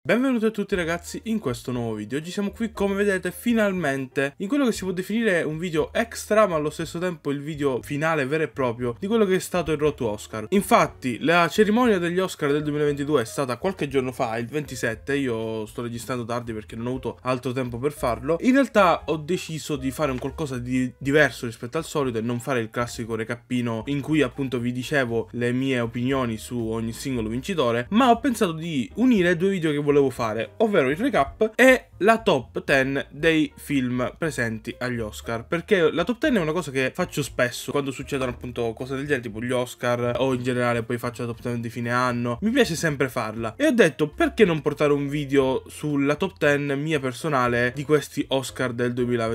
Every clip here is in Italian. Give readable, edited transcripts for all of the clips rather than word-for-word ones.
Benvenuti a tutti ragazzi in questo nuovo video. Oggi siamo qui, come vedete, finalmente in quello che si può definire un video extra, ma allo stesso tempo il video finale vero e proprio di quello che è stato il Road to Oscar. Infatti la cerimonia degli Oscar del 2022 è stata qualche giorno fa, il 27. Io sto registrando tardi perché non ho avuto altro tempo per farlo. In realtà ho deciso di fare un qualcosa di diverso rispetto al solito e non fare il classico recappino in cui appunto vi dicevo le mie opinioni su ogni singolo vincitore, ma ho pensato di unire due video che volevo fare, ovvero il recap e la top 10 dei film presenti agli Oscar, perché la top 10 è una cosa che faccio spesso quando succedono appunto cose del genere, tipo gli Oscar o in generale poi faccio la top 10 di fine anno. Mi piace sempre farla e ho detto perché non portare un video sulla top 10 mia personale di questi Oscar del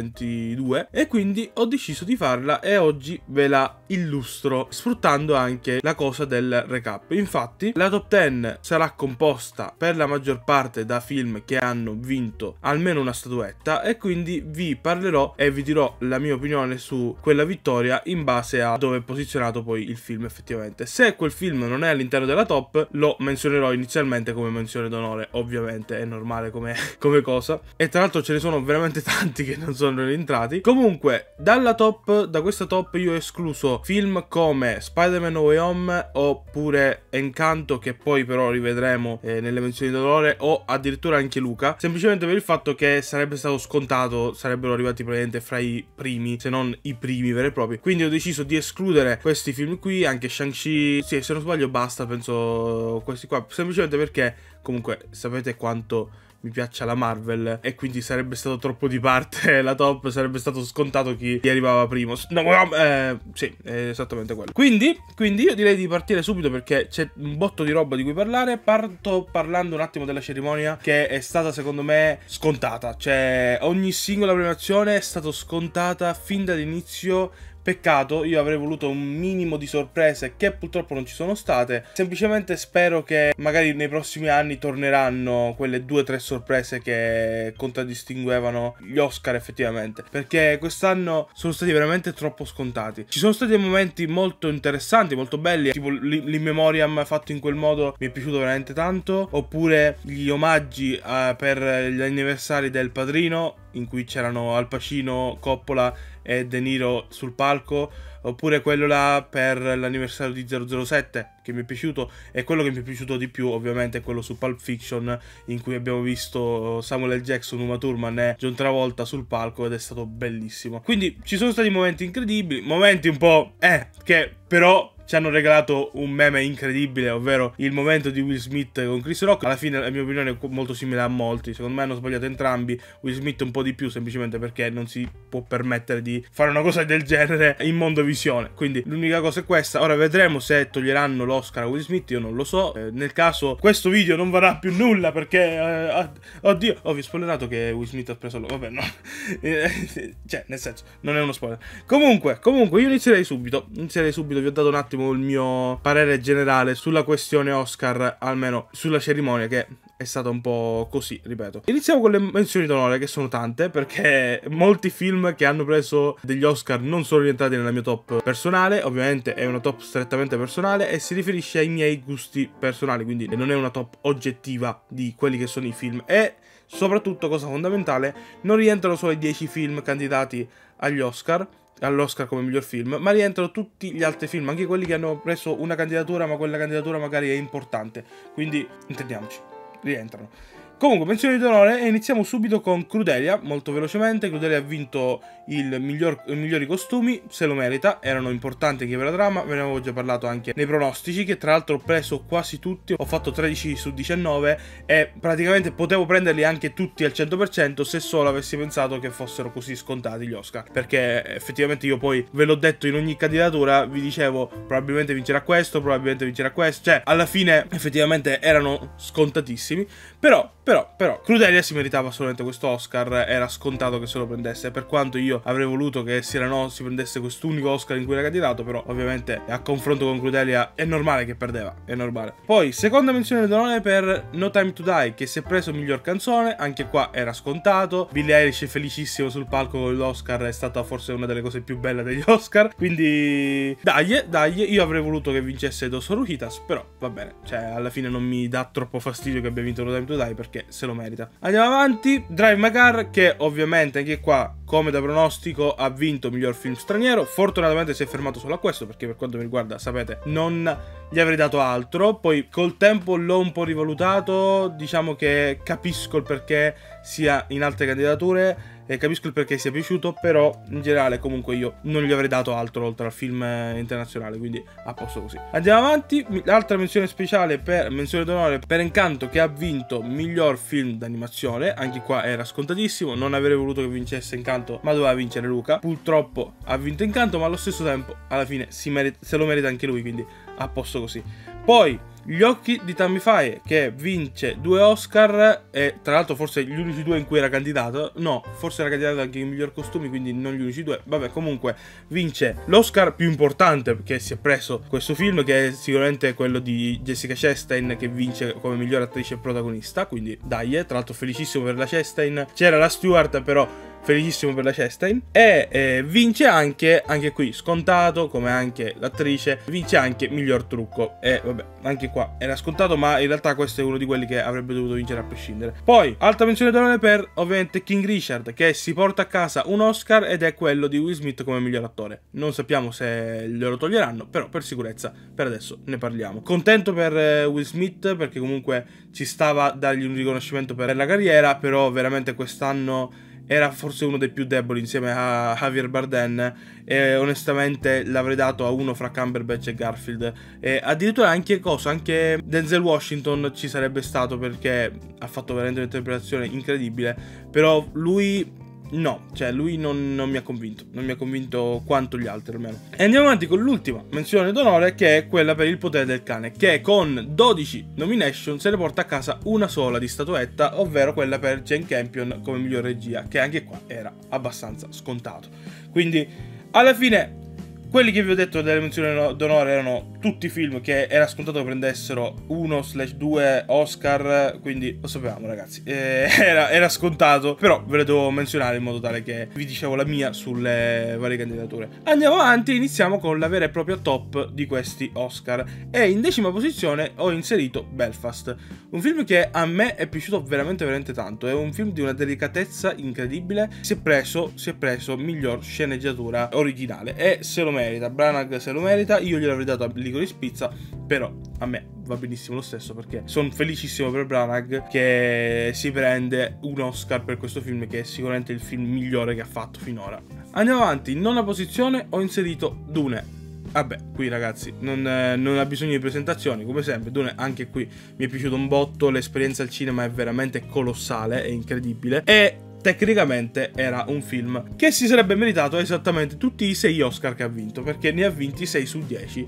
2022, e quindi ho deciso di farla e oggi ve la illustro sfruttando anche la cosa del recap. Infatti la top 10 sarà composta per la maggior parte da film che hanno vinto almeno una statuetta, e quindi vi parlerò e vi dirò la mia opinione su quella vittoria in base a dove è posizionato poi il film effettivamente. Se quel film non è all'interno della top, lo menzionerò inizialmente come menzione d'onore, ovviamente è normale come cosa, e tra l'altro ce ne sono veramente tanti che non sono rientrati. Comunque da questa top io ho escluso film come Spider-Man No Way Home oppure Encanto, che poi però rivedremo nelle menzioni d'onore, o addirittura anche Luca, semplicemente per il fatto che sarebbe stato scontato, sarebbero arrivati probabilmente fra i primi, se non i primi veri e propri. Quindi ho deciso di escludere questi film qui, anche Shang-Chi, sì, se non sbaglio basta, penso questi qua, semplicemente perché comunque sapete quanto mi piaccia la Marvel e quindi sarebbe stato troppo di parte la top, sarebbe stato scontato chi arrivava primo. No, sì, è esattamente quello. Quindi io direi di partire subito perché c'è un botto di roba di cui parlare. Parto parlando un attimo della cerimonia, che è stata secondo me scontata. Cioè ogni singola premiazione è stata scontata fin dall'inizio. Peccato, io avrei voluto un minimo di sorprese che purtroppo non ci sono state. Semplicemente spero che magari nei prossimi anni torneranno quelle 2 o 3 sorprese che contraddistinguevano gli Oscar effettivamente, perché quest'anno sono stati veramente troppo scontati. Ci sono stati dei momenti molto interessanti, molto belli, tipo l'In Memoriam fatto in quel modo mi è piaciuto veramente tanto, oppure gli omaggi per gli anniversari del Padrino, in cui c'erano Al Pacino, Coppola e De Niro sul palco, oppure quello là per l'anniversario di 007 che mi è piaciuto, e quello che mi è piaciuto di più ovviamente è quello su Pulp Fiction, in cui abbiamo visto Samuel L. Jackson, Uma Thurman e John Travolta sul palco ed è stato bellissimo. Quindi ci sono stati momenti incredibili, momenti un po' che però ci hanno regalato un meme incredibile, ovvero il momento di Will Smith con Chris Rock. Alla fine la mia opinione è molto simile a molti, secondo me hanno sbagliato entrambi, Will Smith un po' di più semplicemente perché non si può permettere di fare una cosa del genere in mondovisione, quindi l'unica cosa è questa. Ora vedremo se toglieranno l'Oscar a Will Smith, io non lo so, nel caso questo video non varrà più nulla perché oddio, vi ho spoilerato che Will Smith ha preso vabbè no cioè nel senso non è uno spoiler. Comunque io inizierei subito, vi ho dato un attimo il mio parere generale sulla questione Oscar, almeno sulla cerimonia, che è stata un po' così, ripeto. Iniziamo con le menzioni d'onore, che sono tante, perché molti film che hanno preso degli Oscar non sono rientrati nella mia top personale. Ovviamente è una top strettamente personale e si riferisce ai miei gusti personali, quindi non è una top oggettiva di quelli che sono i film. E soprattutto, cosa fondamentale, non rientrano solo i 10 film candidati all'Oscar come miglior film, ma rientrano tutti gli altri film, anche quelli che hanno preso una candidatura ma quella candidatura magari è importante, quindi intendiamoci, rientrano. Comunque, menzioni d'onore, e iniziamo subito con Crudelia, molto velocemente. Crudelia ha vinto i migliori costumi, se lo merita, erano importanti anche per la trama, ve ne avevo già parlato anche nei pronostici, che tra l'altro ho preso quasi tutti, ho fatto 13 su 19 e praticamente potevo prenderli anche tutti al 100% se solo avessi pensato che fossero così scontati gli Oscar, perché effettivamente io poi ve l'ho detto in ogni candidatura, vi dicevo probabilmente vincerà questo, cioè alla fine effettivamente erano scontatissimi, però Crudelia si meritava assolutamente questo Oscar, era scontato che se lo prendesse, per quanto io avrei voluto che Cyrano si prendesse quest'unico Oscar in cui era candidato, però ovviamente a confronto con Crudelia è normale che perdeva, è normale. Poi seconda menzione d'onore per No Time to Die, che si è preso miglior canzone, anche qua era scontato. Billie Eilish è felicissimo sul palco con l'Oscar, è stata forse una delle cose più belle degli Oscar, quindi dai, io avrei voluto che vincesse Dos Orujitas, però va bene, cioè alla fine non mi dà troppo fastidio che abbia vinto No Time to Die, perché che se lo merita. Andiamo avanti, Drive My Car, che ovviamente anche qua, come da pronostico, ha vinto miglior film straniero. Fortunatamente si è fermato solo a questo, perché per quanto mi riguarda, sapete, non gli avrei dato altro. Poi col tempo l'ho un po' rivalutato, diciamo che capisco il perché sia in altre candidature e capisco il perché sia piaciuto, però in generale comunque io non gli avrei dato altro oltre al film internazionale, quindi a posto così. Andiamo avanti, l'altra menzione speciale menzione d'onore per Encanto, che ha vinto miglior film d'animazione. Anche qua era scontatissimo, non avrei voluto che vincesse Encanto, ma doveva vincere Luca. Purtroppo ha vinto Encanto, ma allo stesso tempo alla fine se lo merita anche lui, quindi a posto così. Poi Gli occhi di Tammy Faye, che vince 2 Oscar, e tra l'altro forse gli unici 2 in cui era candidato. No, forse era candidato anche in miglior costumi, quindi non gli unici 2. Vabbè, comunque vince l'Oscar più importante che si è preso questo film, che è sicuramente quello di Jessica Chastain, che vince come miglior attrice protagonista. Quindi dai, tra l'altro felicissimo per la Chastain. C'era la Stewart, però felicissimo per la Chastain. E vince anche qui, scontato, come anche l'attrice, vince anche miglior trucco. E vabbè, anche qua era scontato, ma in realtà questo è uno di quelli che avrebbe dovuto vincere a prescindere. Poi, altra menzione d'onore per ovviamente King Richard, che si porta a casa un Oscar, ed è quello di Will Smith come miglior attore. Non sappiamo se glielo toglieranno, però per sicurezza per adesso ne parliamo. Contento per Will Smith, perché comunque ci stava a dargli un riconoscimento per la carriera, però veramente quest'anno era forse uno dei più deboli insieme a Javier Bardem, e onestamente l'avrei dato a uno fra Cumberbatch e Garfield. E addirittura anche Denzel Washington ci sarebbe stato, perché ha fatto veramente un'interpretazione incredibile, però lui no, cioè lui non mi ha convinto quanto gli altri almeno. E andiamo avanti con l'ultima menzione d'onore, che è quella per Il potere del cane, che con 12 nomination se ne porta a casa una sola di statuetta, ovvero quella per Jane Campion come miglior regia, che anche qua era abbastanza scontato. Quindi alla fine quelli che vi ho detto delle menzioni d'onore erano tutti film che era scontato che prendessero 1/2 Oscar, quindi lo sapevamo ragazzi, era scontato, però ve le devo menzionare in modo tale che vi dicevo la mia sulle varie candidature. Andiamo avanti, iniziamo con la vera e propria top di questi Oscar, e in 10ª posizione ho inserito Belfast, un film che a me è piaciuto veramente tanto. È un film di una delicatezza incredibile, si è preso miglior sceneggiatura originale e se lo merita. Branagh se lo merita, io gliel'avrei dato a Licorice Pizza, però a me va benissimo lo stesso, perché sono felicissimo per Branagh che si prende un Oscar per questo film, che è sicuramente il film migliore che ha fatto finora. Andiamo avanti, in 9ª posizione ho inserito Dune. Vabbè, qui ragazzi non ha bisogno di presentazioni, come sempre. Dune anche qui mi è piaciuto un botto, l'esperienza al cinema è veramente colossale, è incredibile, e tecnicamente era un film che si sarebbe meritato esattamente tutti i 6 Oscar che ha vinto, perché ne ha vinti 6 su 10.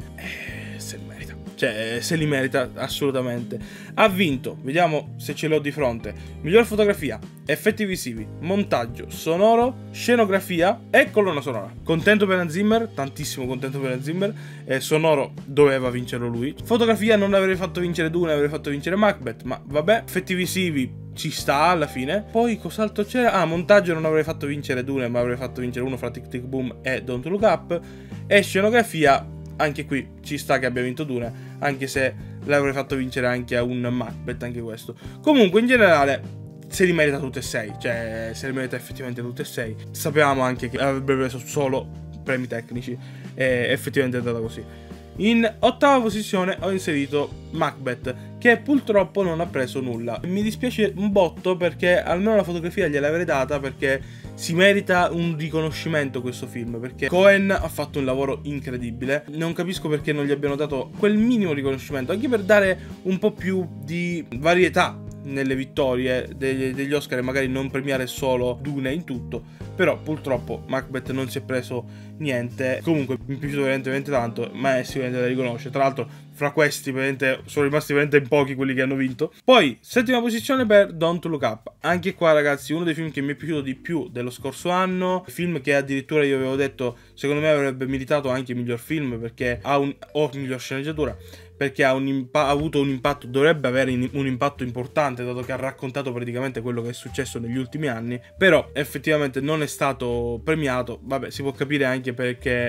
Se li merita, cioè se li merita assolutamente. Ha vinto, vediamo se ce l'ho di fronte, miglior fotografia, effetti visivi, montaggio, sonoro, scenografia e colonna sonora. Contento per Hans Zimmer, tantissimo contento per Hans Zimmer. Sonoro doveva vincerlo lui. Fotografia non l'avrei fatto vincere Dune, avrei fatto vincere Macbeth, ma vabbè. Effetti visivi ci sta alla fine. Poi cos'altro c'era? Ah, montaggio non avrei fatto vincere Dune, ma avrei fatto vincere uno fra Tic Tic Boom e Don't Look Up. E scenografia, anche qui ci sta che abbia vinto Dune, anche se l'avrei fatto vincere anche a un Macbeth, anche questo. Comunque in generale se li merita tutte e 6, cioè se li merita effettivamente tutte e 6. Sapevamo anche che avrebbe preso solo premi tecnici, e effettivamente è andata così. In 8ª posizione ho inserito Macbeth, che purtroppo non ha preso nulla. Mi dispiace un botto, perché almeno la fotografia gliel'avrei data, perché si merita un riconoscimento questo film, perché Cohen ha fatto un lavoro incredibile. Non capisco perché non gli abbiano dato quel minimo riconoscimento, anche per dare un po' più di varietà nelle vittorie degli Oscar e magari non premiare solo Dune in tutto. Però purtroppo Macbeth non si è preso niente. Comunque mi è piaciuto veramente tanto, ma è sicuramente da riconoscere. Tra l'altro fra questi sono rimasti veramente in pochi quelli che hanno vinto. Poi 7ª posizione per Don't Look Up. Anche qua ragazzi uno dei film che mi è piaciuto di più dello scorso anno, film che addirittura io avevo detto secondo me avrebbe meritato anche miglior film, perché o miglior sceneggiatura, perché ha avuto un impatto, dovrebbe avere un impatto importante, dato che ha raccontato praticamente quello che è successo negli ultimi anni, però effettivamente non è stato premiato. Vabbè, si può capire anche perché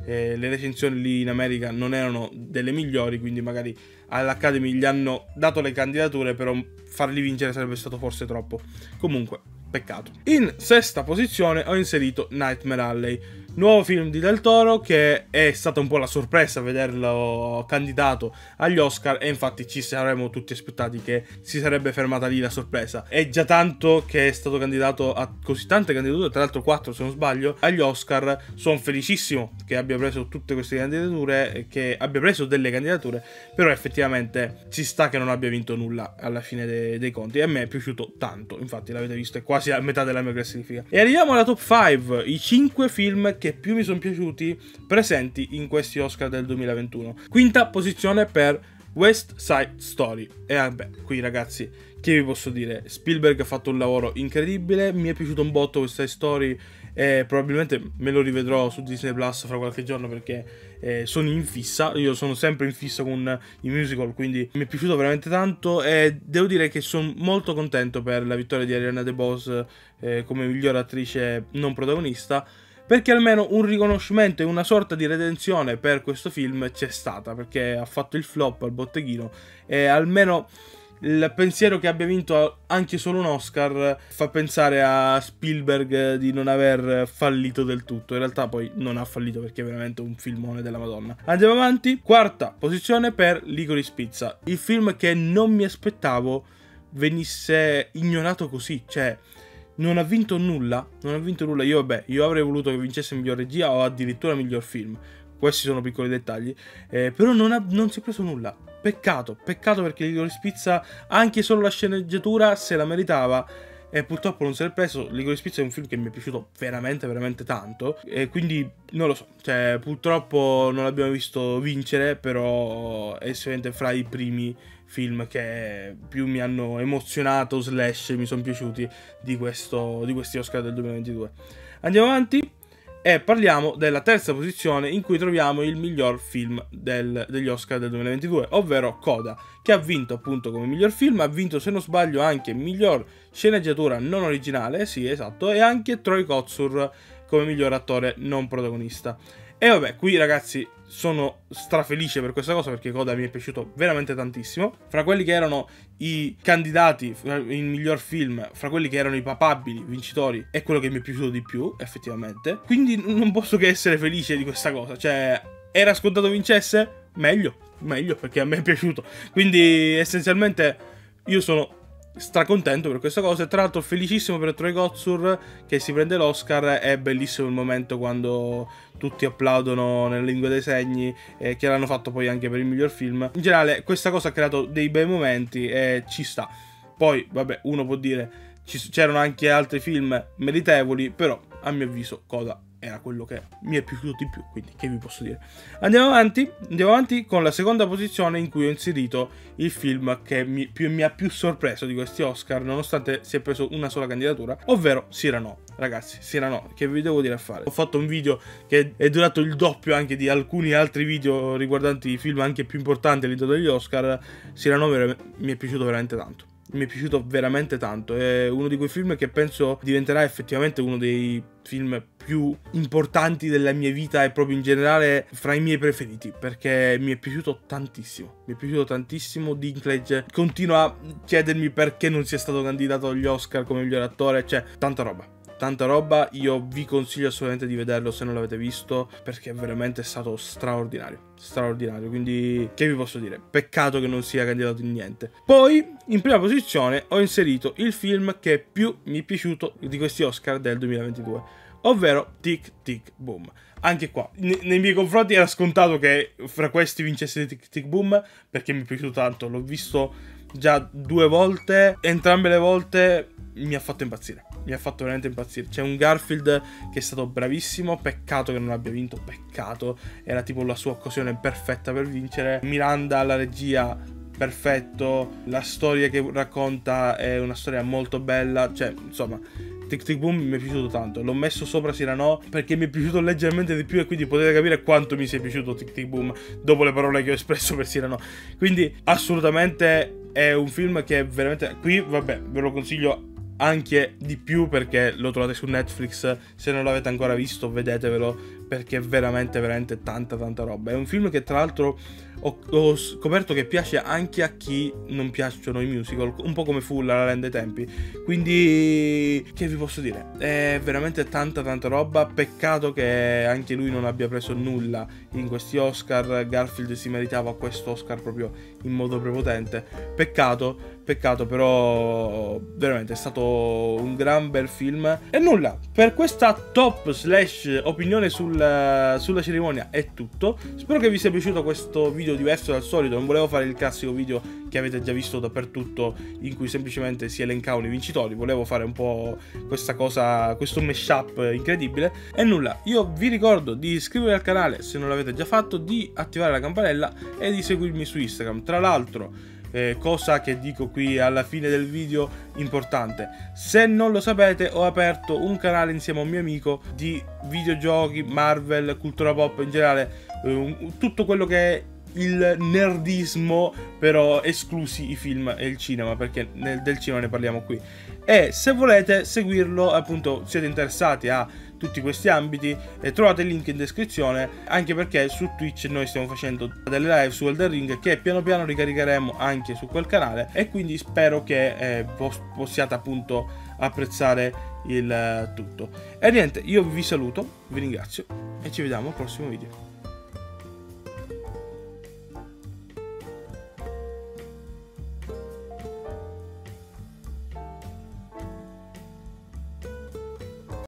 le recensioni lì in America non erano delle migliori, quindi magari all'Academy gli hanno dato le candidature, però farli vincere sarebbe stato forse troppo. Comunque, peccato. In sesta posizione ho inserito Nightmare Alley, nuovo film di Del Toro, che è stata un po' la sorpresa vederlo candidato agli Oscar, e infatti ci saremmo tutti aspettati che si sarebbe fermata lì la sorpresa. È già tanto che è stato candidato a così tante candidature, tra l'altro 4 se non sbaglio, agli Oscar. Sono felicissimo che abbia preso tutte queste candidature, che abbia preso delle candidature, però effettivamente ci sta che non abbia vinto nulla alla fine dei conti, e a me è piaciuto tanto, infatti l'avete visto, è quasi a metà della mia classifica. E arriviamo alla top 5, i 5 film che più mi sono piaciuti presenti in questi Oscar del 2021. Quinta posizione per West Side Story. E vabbè, qui ragazzi, che vi posso dire? Spielberg ha fatto un lavoro incredibile, mi è piaciuto un botto West Side Story, e probabilmente me lo rivedrò su Disney Plus fra qualche giorno, perché sono in fissa. Io sono sempre in fissa con i musical, quindi mi è piaciuto veramente tanto, e devo dire che sono molto contento per la vittoria di Ariana DeBose come miglior attrice non protagonista, perché almeno un riconoscimento e una sorta di redenzione per questo film c'è stata, perché ha fatto il flop al botteghino, e almeno il pensiero che abbia vinto anche solo un Oscar fa pensare a Spielberg di non aver fallito del tutto. In realtà poi non ha fallito, perché è veramente un filmone della Madonna. Andiamo avanti. Quarta posizione per Licorice Pizza, il film che non mi aspettavo venisse ignorato così, cioè non ha vinto nulla, io avrei voluto che vincesse miglior regia o addirittura miglior film. Questi sono piccoli dettagli, però non si è preso nulla. Peccato, perché Licorice Pizza, anche solo la sceneggiatura se la meritava, e purtroppo non se l'è preso. Licorice Pizza è un film che mi è piaciuto veramente, veramente tanto, e quindi non lo so, cioè purtroppo non l'abbiamo visto vincere, però è sicuramente fra i primi film che più mi hanno emozionato / mi sono piaciuti di questi Oscar del 2022. Andiamo avanti e parliamo della terza posizione, in cui troviamo il miglior film degli Oscar del 2022, ovvero Coda, che ha vinto appunto come miglior film, ha vinto se non sbaglio anche miglior sceneggiatura non originale, sì esatto, e anche Troy Kotsur come miglior attore non protagonista. E vabbè, qui ragazzi sono strafelice per questa cosa, perché Coda mi è piaciuto veramente tantissimo. Fra quelli che erano i candidati in miglior film, fra quelli che erano i papabili vincitori, è quello che mi è piaciuto di più, effettivamente. Quindi non posso che essere felice di questa cosa. Cioè, era scontato vincesse? Meglio, perché a me è piaciuto. Quindi essenzialmente io sono stracontento per questa cosa, e tra l'altro felicissimo per Troy Kotsur che si prende l'Oscar. È bellissimo il momento quando tutti applaudono nella lingua dei segni, che l'hanno fatto poi anche per il miglior film. In generale questa cosa ha creato dei bei momenti e ci sta. Poi vabbè, uno può dire c'erano anche altri film meritevoli, però a mio avviso Coda era quello che mi è piaciuto di più, quindi che vi posso dire. Andiamo avanti con la seconda posizione, in cui ho inserito il film che mi ha più sorpreso di questi Oscar, nonostante si è preso una sola candidatura, ovvero Cyrano. Ragazzi, Cyrano, che vi devo dire a fare? Ho fatto un video che è durato il doppio anche di alcuni altri video riguardanti i film anche più importanti all'interno degli Oscar. Cyrano mi è piaciuto veramente tanto. Mi è piaciuto veramente tanto, è uno di quei film che penso diventerà effettivamente uno dei film più importanti della mia vita, e proprio in generale fra i miei preferiti, perché mi è piaciuto tantissimo. Dinklage continua a chiedermi perché non sia stato candidato agli Oscar come miglior attore, cioè tanta roba. Io vi consiglio assolutamente di vederlo se non l'avete visto, perché è veramente stato straordinario, quindi che vi posso dire, peccato che non sia candidato in niente. Poi in prima posizione ho inserito il film che più mi è piaciuto di questi Oscar del 2022, ovvero Tic Tic Boom. Anche qua nei miei confronti era scontato che fra questi vincesse Tic Tic Boom, perché mi è piaciuto tanto. L'ho visto già 2 volte, entrambe le volte mi ha fatto impazzire. Mi ha fatto veramente impazzire. C'è un Garfield che è stato bravissimo, peccato che non abbia vinto, peccato. Era tipo la sua occasione perfetta per vincere. Miranda alla regia, perfetto. La storia che racconta è una storia molto bella. Cioè, insomma, Tic Tic Boom mi è piaciuto tanto. L'ho messo sopra Cyrano perché mi è piaciuto leggermente di più, e quindi potete capire quanto mi sia piaciuto Tic Tic Boom dopo le parole che ho espresso per Cyrano. Quindi assolutamente è un film che veramente, qui vabbè, ve lo consiglio anche di più, perché lo trovate su Netflix. Se non l'avete ancora visto, vedetevelo, perché è veramente veramente tanta roba. È un film che tra l'altro ho scoperto che piace anche a chi non piacciono i musical, un po' come fu La La Land dei tempi. Quindi che vi posso dire, è veramente tanta roba. Peccato che anche lui non abbia preso nulla in questi Oscar. Garfield si meritava questo Oscar proprio in modo prepotente. Peccato, però veramente è stato un gran bel film. E nulla, per questa top / opinione sulla cerimonia è tutto. Spero che vi sia piaciuto questo video diverso dal solito. Non volevo fare il classico video che avete già visto dappertutto, in cui semplicemente si elencavano i vincitori. Volevo fare un po' questa cosa, questo mashup incredibile. E nulla, io vi ricordo di iscrivervi al canale se non l'avete già fatto, di attivare la campanella e di seguirmi su Instagram. Tra l'altro, cosa che dico qui alla fine del video, importante: se non lo sapete, ho aperto un canale insieme a un mio amico di videogiochi, Marvel, cultura pop in generale, tutto quello che è il nerdismo, però esclusi i film e il cinema, perché del cinema ne parliamo qui. E se volete seguirlo, appunto, siete interessati a tutti questi ambiti, trovate il link in descrizione, anche perché su Twitch noi stiamo facendo delle live su Elden Ring che piano piano ricaricheremo anche su quel canale, e quindi spero che possiate appunto apprezzare il tutto. E niente, io vi saluto, vi ringrazio e ci vediamo al prossimo video.